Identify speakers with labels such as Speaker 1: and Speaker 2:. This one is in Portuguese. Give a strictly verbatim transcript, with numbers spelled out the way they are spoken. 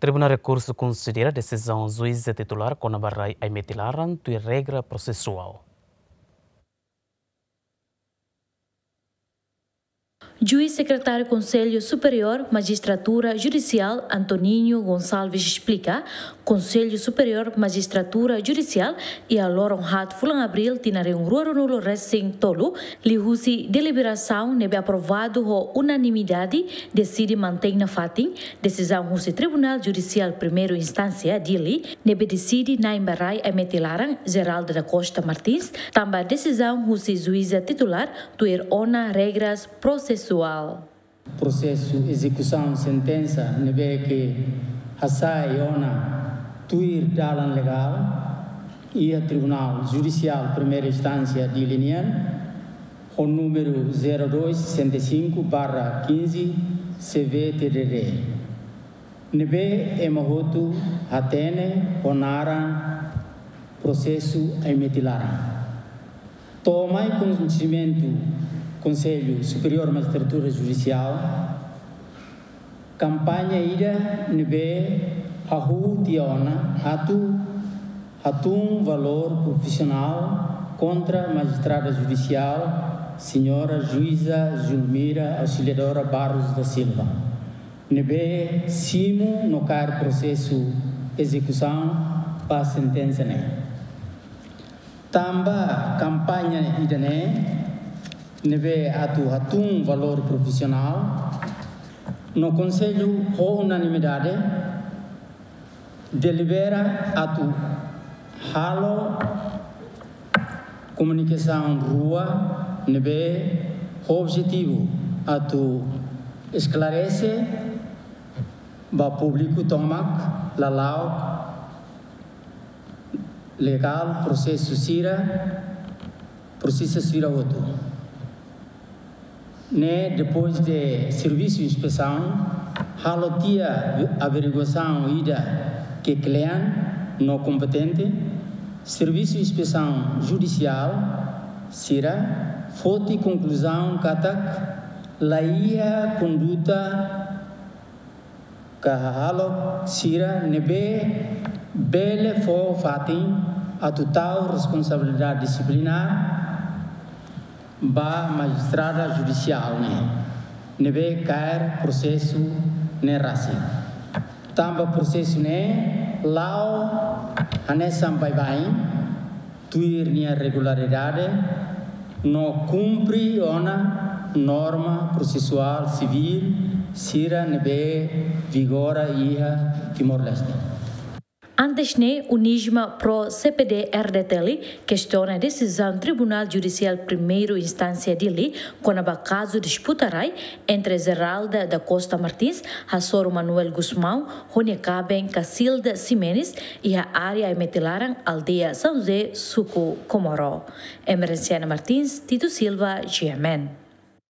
Speaker 1: Tribunal Recurso considera decisão juiz titular com a barra a metilaran tu regra processual.
Speaker 2: Juiz secretário Conselho Superior Magistratura Judicial Antoninho Gonçalves explica Conselho Superior Magistratura Judicial e a lor honrado fulan abril tinare um ruaro nulo recém tolo li husi deliberação nebe aprovado ho unanimidade decide mantém na fatin decisão husi Tribunal Judicial Primeiro Instância dili nebe decide na embarai a metilaran Geraldo da Costa Martins também decisão husi juíza titular tuir ona regras processual.
Speaker 3: Processo execução sentença nebe que hasai ona tuir dalan legal e a Tribunal Judicial Primeira Instância de Linian o número zero dois sessenta e cinco barra quinze C V T D D nebe emahotu hatene onara processo emetilara tomai conhecimento Conselho Superior Magistratura Judicial, campanha ida nebe ahu tiona atu atum valor profissional contra a magistrada judicial, senhora juíza Julmira Auxiliadora Barros da Silva. Nebe simo no car processo execução para sentença né. Tamba campanha ida né nebe atu atum valor profissional no Conselho por unanimidade delibera atu halo comunicação rua nebe objetivo atu esclarece ba público tomak lalau legal processo sira processo sira outro. Né, depois de serviço de inspeção, halotia averiguação ida que cliente não competente, serviço de inspeção judicial, sira, foto conclusão katak, laia conduta que halo sira nebe bele fo fatin a total responsabilidade disciplinar ba magistrada judicial ne nebe cair processo ne rasi tamba processo ne lao ane sampai bain tuir nia regularidade no cumpri ona norma processual civil sira nebe vigora iha Timor-Leste.
Speaker 2: Antes ne unisma pro C P D R D T L questiona a decisão Tribunal Judicial Primeiro Instância dele com a caso disputarai entre Geralda da Costa Martins, Hassoro Manuel Guzmão, Rony Caben, Cacilda Ximenes e a área emetilaran aldeia São José, Suco, Comoró. Emerenciana Martins, Tito Silva, G M N.